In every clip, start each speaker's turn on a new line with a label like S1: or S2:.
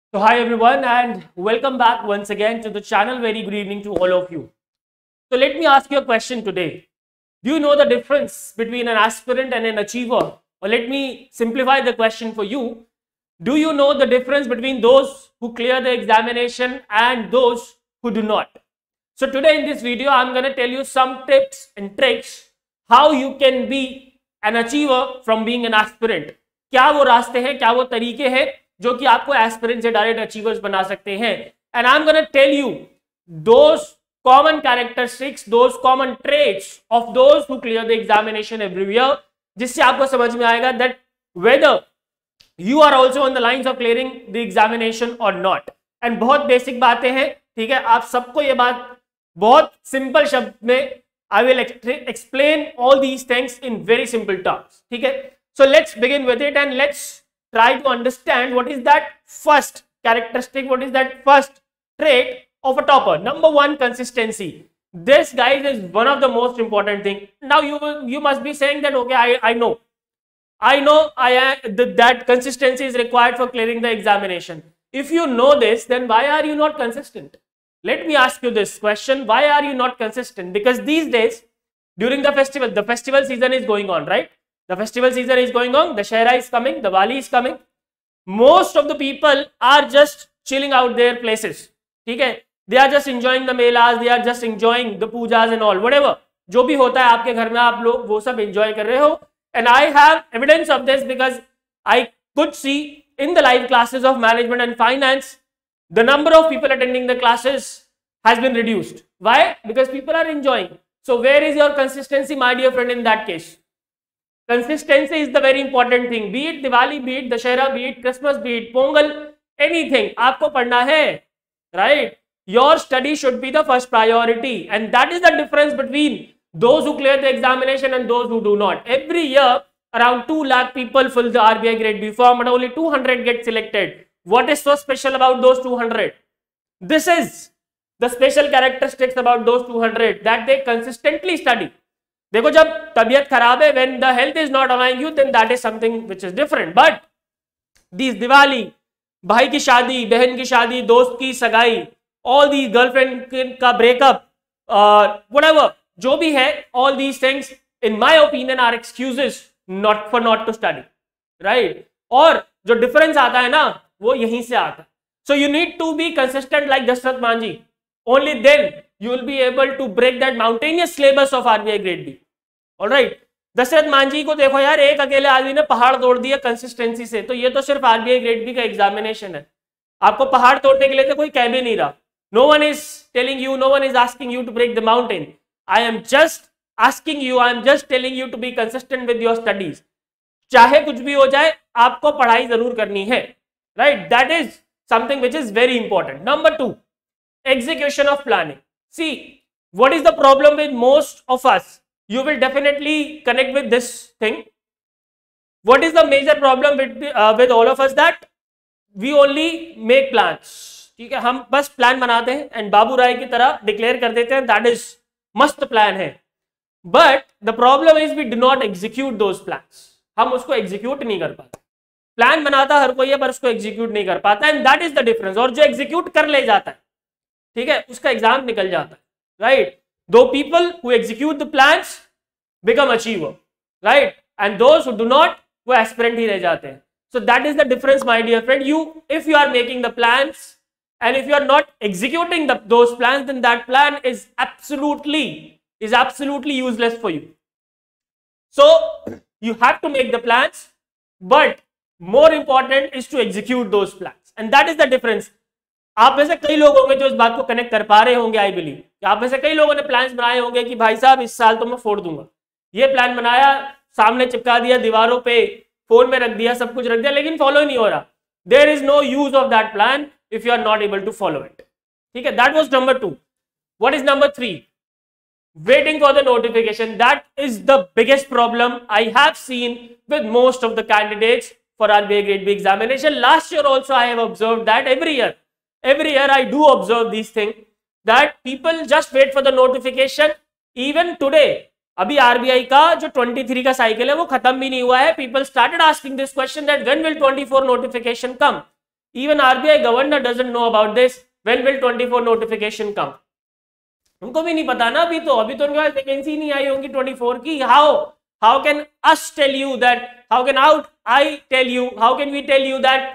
S1: So hi everyone and welcome back once again to the channel. Very good evening to all of you. So let me ask you a question today. Do you know the difference between an aspirant and an achiever? Or let me simplify the question for you. Do you know the difference between those who clear the examination and those who do not? So today in this video, I'm going to tell you some tips and tricks how you can be an achiever from being an aspirant. क्या वो रास्ते हैं, क्या वो तरीके हैं जो कि आपको एस्पिरेंट से डायरेक्ट अचीवर्स बना सकते हैं. And I am gonna tell you those common characteristics, those common traits of those who clear the examination every year, जिससे आपको समझ में आएगा that whether you are also on the lines of clearing the examination और not. And बहुत basic बातें हैं, ठीक है. आप सबको ये बात बहुत सिंपल शब्द में I will explain all these things in very simple terms, ठीक है. So let's begin with it and let's try to understand what is that first characteristic, what is that first trait of a topper. Number one, consistency. This, guys, is one of the most important thing. Now you must be saying that okay, I know that consistency is required for clearing the examination. If you know this, then why are you not consistent? Let me ask you this question: why are you not consistent? Because these days during the festival season is going on, right? The festival season is going on, the Dussehra is coming, the Diwali is coming. Most of the people are just chilling out their places. ठीक है, they are just enjoying the melas, they are just enjoying the pujas and all, whatever. जो भी होता है आपके घर में आप लोग वो सब enjoy कर रहे हो. And I have evidence of this because I could see in the live classes of management and finance, the number of people attending the classes has been reduced. Why? Because people are enjoying. So where is your consistency, my dear friend, in that case? Consistency is the very important thing. Be it Diwali, be it Dussehra, be it Christmas, be it Pongal, anything. आपको पढ़ना है, right? Your study should be the first priority, and that is the difference between those who clear the examination and those who do not. Every year, around 2 lakh people fill the RBI Grade B form, but only 200 get selected. What is so special about those 200? This is the special characteristics about those 200 that they consistently study. देखो, जब तबीयत खराब है, when the health is not allowing you, then that is something which is different. But these Diwali, भाई की शादी, बहन की शादी, दोस्त की सगाई, all these girlfriend का breakup, whatever, जो भी है, all these things, in my opinion, are excuses not to study, right? और जो difference आता है ना, वो यहीं से आता है. So you need to be consistent like Dashrath Manjhi. Only then you will be able to break that mountainous syllabus of RBI Grade B. All right. Dashrath Manjhi को देखो यार, एक अकेले आदमी ने पहाड़ तोड़ दिया कंसिस्टेंसी से. तो ये तो सिर्फ आरबीआई ग्रेड बी का एग्जामिनेशन है. आपको पहाड़ तोड़ने के लिए तो कोई कह भी नहीं रहा. No one is telling you, no one is asking you to break the mountain. I am just asking you, I am just telling you to be consistent with your studies. चाहे कुछ भी हो जाए, आपको पढ़ाई जरूर करनी है, right? That is something which is very important. Number 2, execution of planning. See, what is the problem with most of us? You will definitely connect with this thing. What is the major problem with all of us? That we only make plans. ठीक है, हम बस plan बनाते हैं and बाबू राय की तरह declare कर देते हैं दैट इज मस्त प्लान है. But the problem is we do not execute those plans. हम उसको एग्जीक्यूट नहीं कर पाते. प्लान बनाता हर कोई है पर उसको एग्जीक्यूट नहीं कर पाता, and that is the difference. और जो एग्जीक्यूट कर ले जाता है, ठीक है, उसका एग्जाम निकल जाता है, right? Those people who execute the plans become achiever, right? And those who do not, वो एस्पिरेंट ही रह जाते हैं. So that is the difference, my dear friend. You, if you are making the plans and if you are not executing those plans, then that plan is absolutely useless for you. So you have to make the plans, but more important is to execute those plans, and that is the difference. आप में से कई लोग होंगे जो इस बात को कनेक्ट कर पा रहे होंगे. आई बिलीव आप में से कई लोगों ने प्लान्स बनाए होंगे कि भाई साहब इस साल तो मैं फोड़ दूंगा. ये प्लान बनाया, सामने चिपका दिया, दीवारों पे, फोन में रख दिया, सब कुछ रख दिया, लेकिन फॉलो ही नहीं हो रहा. There is no use of that plan if you are not able to follow it. ठीक है, that was number 2. What is number 3? waiting for the notification. That is the biggest problem I have seen with most of the candidates for RBI Grade B examination. Last year also I have observed that. Every year I do observe these things, that people just wait for the notification. Even today, अभी RBI का जो 23 का cycle है वो खत्म भी नहीं हुआ है. People started asking this question that when will 24 notification come? Even RBI governor doesn't know about this. When will 24 notification come? उनको भी नहीं पता ना अभी तो उनके पास वैकेंसी नहीं आई होंगी 24 की. How can us tell you that? How can I tell you? How can we tell you that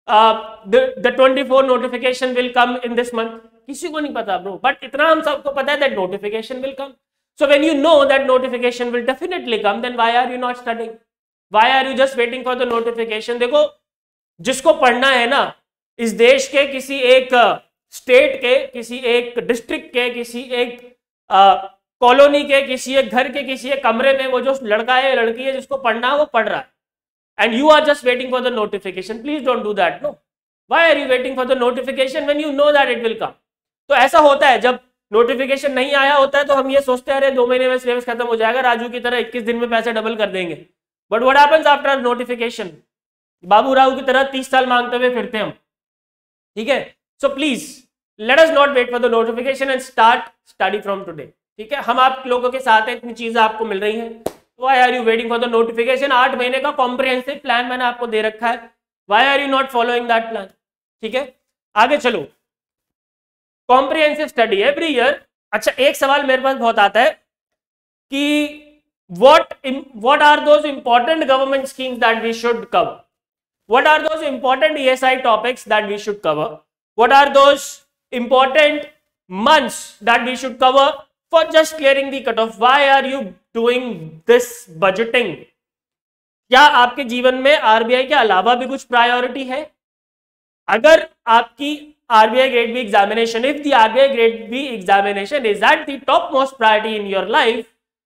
S1: the 24 notification will come in this month? किसी को नहीं पता bro. But इतना हम सबको पता है that notification will come. So when you know that notification will definitely come, then why are you not studying? Why are you just waiting for the notification? देखो जिसको पढ़ना है ना, इस देश के किसी एक स्टेट के, किसी एक डिस्ट्रिक्ट के, किसी एक कॉलोनी के, किसी एक घर के, किसी एक कमरे में वो जो लड़का है लड़की है जिसको पढ़ना है वो पढ़ रहा है. And you are just waiting for the notification. Please don't do that. No, why are you waiting for the notification when you know that it will come? तो ऐसा होता है जब नोटिफिकेशन नहीं आया होता है तो हम ये सोचते हैं अरे 2 महीने में सिलेबस खत्म हो जाएगा, राजू की तरह 21 दिन में पैसे डबल कर देंगे. But what happens after notification? बाबू राव की तरह 30 साल मांगते हुए फिरते हम. ठीक है, so please let us not wait for the notification and start study from today. ठीक है, हम आप लोगों के साथ हैं, इतनी चीजें आपको मिल रही हैं. Why are you waiting for the notification? 8 महीने का कॉम्प्रिहेंसिव प्लान मैंने आपको दे रखा है. Why are you not following that plan? ठीक है, आगे चलो. Comprehensive study every year. अच्छा, एक सवाल मेरे पास बहुत आता है कि what are those important government schemes that we should cover? What are those important ESI topics that we should cover? What are those important months that we should cover for just clearing the cutoff? Why are you doing this budgeting? क्या आपके जीवन में RBI के अलावा भी कुछ priority है? अगर आपकी RBI grade B examination, if the RBI grade B examination is at the topmost priority in your life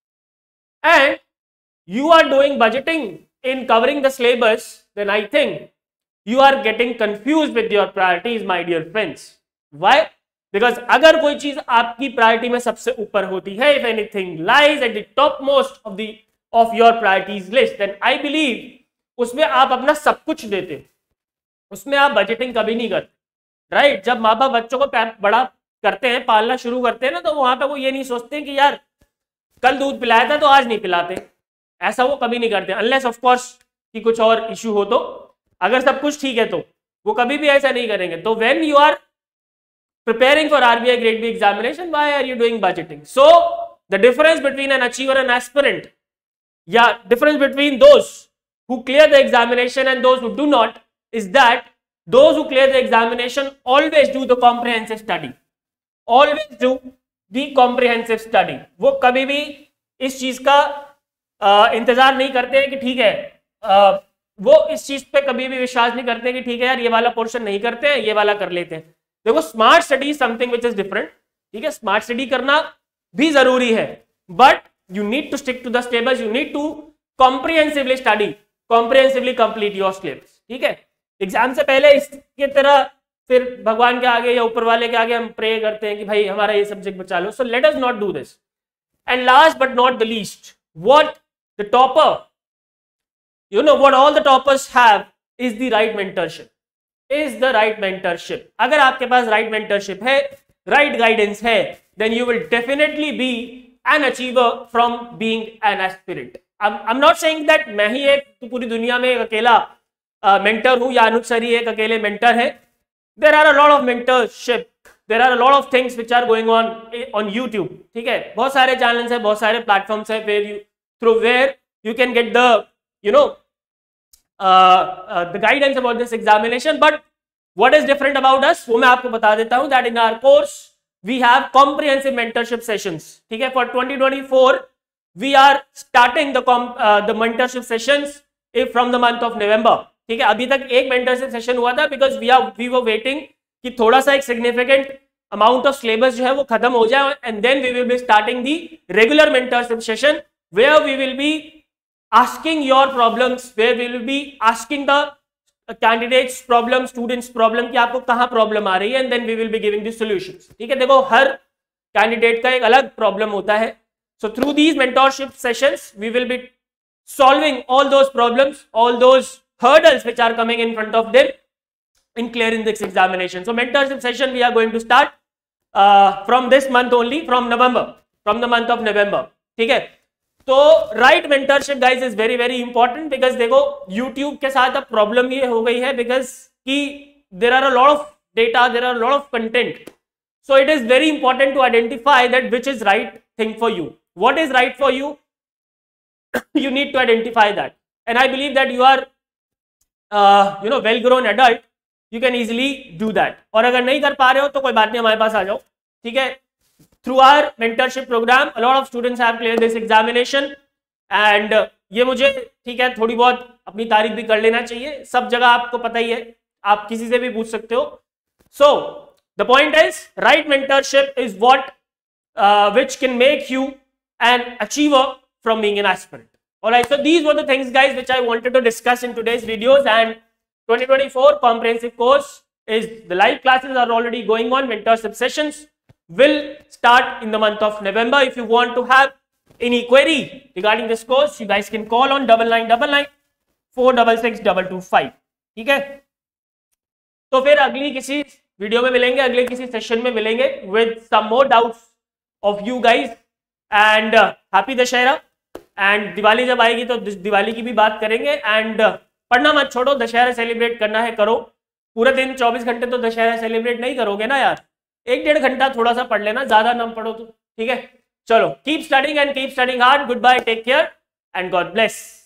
S1: and you are doing budgeting in covering the syllabus, then I think you are getting confused with your priorities, my dear friends. Why? Because अगर कोई चीज आपकी priority में सबसे ऊपर होती है, if anything lies at the topmost of your priorities list, then I believe उसमें आप अपना सब कुछ देते, उसमें आप बजटिंग कभी नहीं करते. राइट, जब माँ बाप बच्चों को बड़ा करते हैं, पालना शुरू करते हैं ना, तो वहां पे वो ये नहीं सोचते कि यार कल दूध पिलाया था तो आज नहीं पिलाते. ऐसा वो कभी नहीं करते, अनलेस ऑफ कोर्स कि कुछ और इश्यू हो. तो अगर सब कुछ ठीक है तो वो कभी भी ऐसा नहीं करेंगे. तो when you are preparing for RBI grade B examination, why are you doing budgeting? So the difference between an achiever and aspirant, या difference between those who clear the examination and those who do not, is that those who clear the examination always do the comprehensive study. Always do the comprehensive study. वो कभी भी इस चीज का इंतजार नहीं करते हैं कि ठीक है, वो इस चीज पे कभी भी विश्वास नहीं करते कि ठीक है यार ये वाला पोर्शन नहीं करते हैं, ये वाला कर लेते हैं. देखो, smart study something which is different. ठीक है, स्मार्ट स्टडी करना भी जरूरी है, but you need to stick to the syllabus. You need to comprehensively study, comprehensively complete your syllabus. ठीक है, एग्जाम से पहले इसके तरह फिर भगवान के आगे या ऊपर वाले के आगे हम प्रे करते हैं कि भाई हमारा ये सब्जेक्ट बचा लो. So let us not do this. And last but not the least, what the topper, you know what all the toppers have is the right mentorship. Is the right mentorship. अगर आपके पास right mentorship है, right guidance है, then you will definitely be an achiever from being an aspirant. I'm not saying that मैं ही एक पूरी दुनिया में एक अकेला मेंटर हूं या अनुज सर ही एक अकेले मेंटर है. There are a lot of mentorship. There are a lot of things which are going on YouTube. ठीक है, बहुत सारे चैनल्स हैं, बहुत सारे प्लेटफॉर्म्स हैं through where you can get the the guidance about this examination. But what is different about us, वो मैं आपको बता देता हूं, that in our course we have comprehensive mentorship sessions. ठीक है, for 2024 we are starting the mentorship sessions from the month of November. ठीक है, अभी तक एक मेंटरशिप सेशन हुआ था बिकॉज वी वर वेटिंग कि थोड़ा सा एक सिग्निफिकेंट अमाउंट ऑफ सिलेबस जो है वो खत्म हो जाए, and then we will be starting the regular mentorship session where we will be asking your problems, where we will be asking the candidates problem, students problem कि आपको कहाँ problem आ रही है, and then we will be giving the solutions. ठीक है, देखो हर candidate का एक अलग प्रॉब्लम होता है. So through these mentorship sessions we will be solving all those problems, all those hurdles which are coming in front of them in clearing this examination. So mentorship session we are going to start from this month only, from November, from the month of November. ठीक है, तो right mentorship guys is very very important because देखो YouTube के साथ अब problem ये हो गई है बिकॉज कि there are a lot of data, there are a lot of content. So it is very important to identify that which is right thing for you. What is right for you? You need to identify that. And I believe that you are well-grown adult. You can easily do that. और अगर नहीं कर पा रहे हो तो कोई बात नहीं, हमारे पास आ जाओ, ठीक है? Through our mentorship program, a lot of students have cleared this examination, and ये मुझे ठीक है थोड़ी बहुत अपनी तारीफ भी कर लेना चाहिए. सब जगह आपको पता ही है, आप किसी से भी पूछ सकते हो. So the point is, right mentorship is what which can make you an achiever from being an aspirant. Alright, so these were the things, guys, which I wanted to discuss in today's videos. And 2024 comprehensive course is, the live classes are already going on. Mentorship sessions will start in the month of November. If you want to have any query regarding this course, you guys can call on 9999 466 225. ठीक है, तो फिर अगली किसी video में मिलेंगे, अगले किसी सेशन में मिलेंगे with some more doubts of you guys. And happy Dussehra. And Diwali जब आएगी तो दिवाली की भी बात करेंगे. एंड पढ़ना मत छोड़ो, दशहरा सेलिब्रेट करना है करो. पूरे दिन 24 घंटे तो दशहरा सेलिब्रेट नहीं करोगे ना यार, 1-1.5 घंटा थोड़ा सा पढ़ लेना, ज्यादा ना पढ़ो तो, ठीक है? चलो, keep studying and keep studying hard. Good bye, take care and God bless.